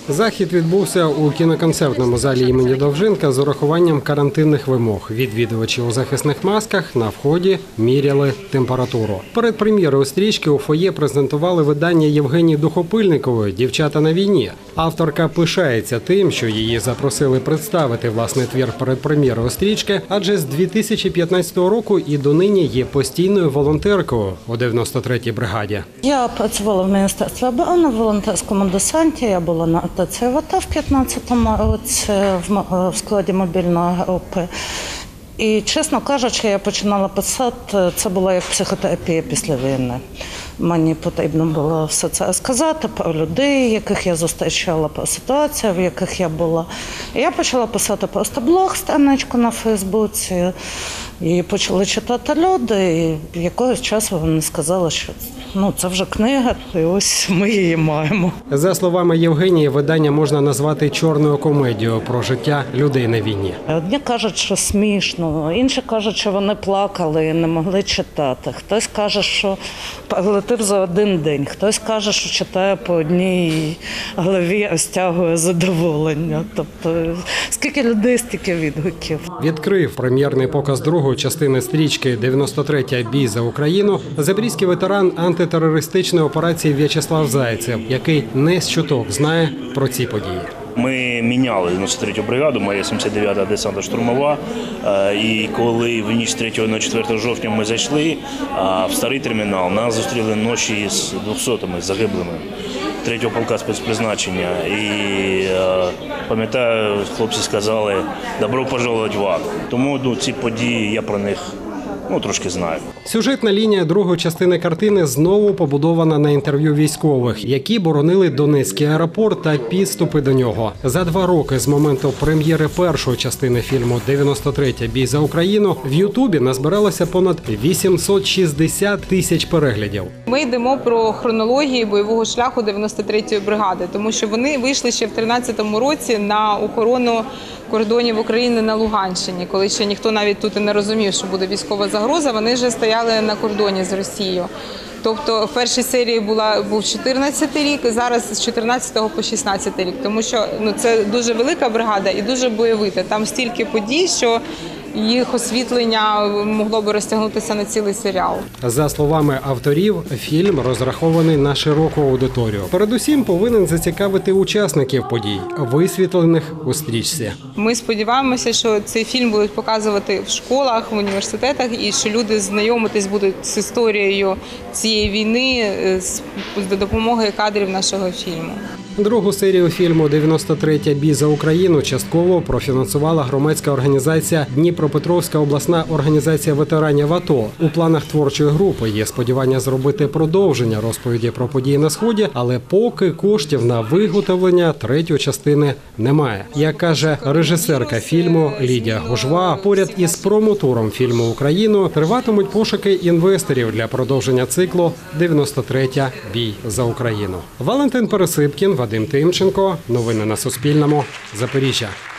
Захід відбувся у кіноконцертному залі імені Довженка з урахуванням карантинних вимог. Відвідувачі у захисних масках на вході міряли температуру. Перед прем'єрою стрічки у фоє презентували видання Євгенії Духопильникової «Дівчата на війні». Авторка пишається тим, що її запросили представити власний твір перед прем'єрою стрічки, адже з 2015 року і донині є постійною волонтеркою у 93-й бригаді. Я працювала в Міністерстві оборони в волонтерському десанті. Я була на АТО в АТО в 2015 році в складі мобільної групи. І, чесно кажучи, я починала писати, це була як психотерапія після війни. Мені потрібно було все це розказати про людей, яких я зустрічала, про ситуацію, в яких я була. І я почала писати просто блог, страничку на Фейсбуці. І почали читати люди, і якогось часу вони сказали, що це вже книга, і ось ми її маємо. За словами Євгенії, видання можна назвати чорною комедією про життя людей на війні. Одні кажуть, що смішно, інші кажуть, що вони плакали і не могли читати. Хтось каже, що перелетив за один день, хтось каже, що читає по одній голові, розтягує задоволення. Тобто, скільки людей, стільки відгуків. Відкрив прем'єрний показ другої частини стрічки «93-я бій за Україну» запорізький ветеран антитерористичної операції В'ячеслав Зайцев, який не з чуток знає про ці події. Ми міняли 93-ю бригаду, моя 79-та десантно-штурмова, і коли в ніч з 3 на 4 жовтня ми зайшли в старий термінал, нас зустріли ночі з 200-ми загиблими 3-го полка спецпризначення. І пам'ятаю, хлопці сказали «добро пожаловать в ад». Тому ці події, я про них трошки знаю. Сюжетна лінія другої частини картини знову побудована на інтерв'ю військових, які боронили Донецький аеропорт та підступи до нього. За 2 роки з моменту прем'єри першої частини фільму «93-я бій за Україну» в Ютубі назбиралося понад 860 тисяч переглядів. Ми йдемо про хронологію бойового шляху 93-ї бригади, тому що вони вийшли ще в 2013 році на охорону кордонів України на Луганщині, коли ще ніхто навіть тут і не розумів, що буде військова загроза, вони вже стояли на кордоні з Росією. Тобто в першій серії був 14-й рік, і зараз з 14-го по 16-й рік, тому що це дуже велика бригада і дуже бойовита. Там стільки подій, що їх освітлення могло би розтягнутися на цілий серіал. За словами авторів, фільм розрахований на широку аудиторію. Передусім повинен зацікавити учасників подій, висвітлених у стрічці. Ми сподіваємося, що цей фільм будуть показувати в школах, в університетах і що люди знайомитись будуть з історією цієї війни за допомогою кадрів нашого фільму. Другу серію фільму «93-я бій за Україну» частково профінансувала громадська організація «Дніпропетровська обласна організація ветеранів АТО». У планах творчої групи є сподівання зробити продовження розповіді про події на Сході, але поки коштів на виготовлення третьої частини немає. Як каже режисерка фільму Лідія Гужва, поряд із промотором фільму «Україну» триватимуть пошуки інвесторів для продовження циклу «93-я бій за Україну». Валентин Пересипкін, Вадим Тимченко. Новини на Суспільному. Запоріжжя.